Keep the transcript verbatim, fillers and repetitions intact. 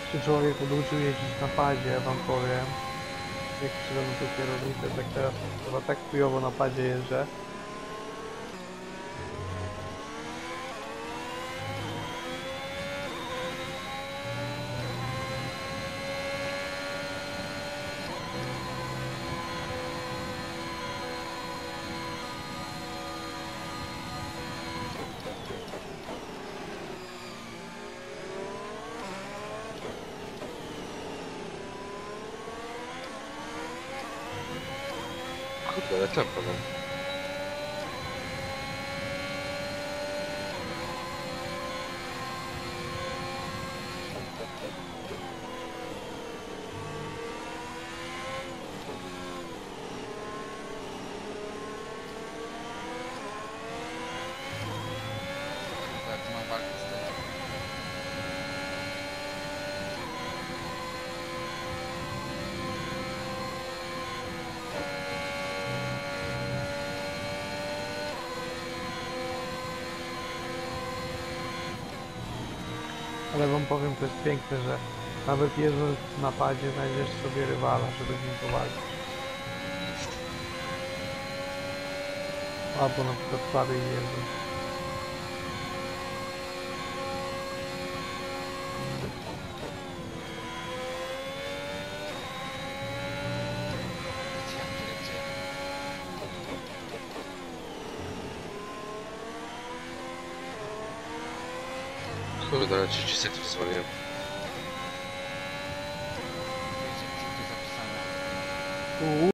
się człowiek oduczył jeździć na padzie, ja wam powiem. Jak przyszedłem do kierownicy, tak teraz chyba tak chujowo na padzie jeżdżę. Kurde, ale tempo mam. Tak, mam walkę z tym. Ale wam powiem, to jest piękne, że nawet jeżdżąc na padzie znajdziesz sobie rywala, żeby z nim powalczyć. Albo na przykład słabiej jeżdżąc. Ja pierdzielę. Kurde, ale trzydzieści sekund zwolniłem. Wiecie, co tu zapisane. U